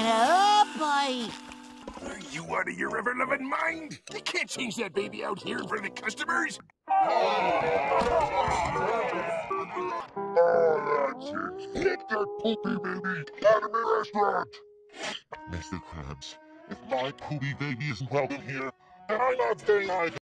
Oh, boy. Are you out of your ever-loving mind? You can't change that baby out here in front of the customers. Oh, that's it. Get that poopy baby out of my restaurant! Mr. Krabs, if my poopy baby isn't welcome here, then I'm not staying either.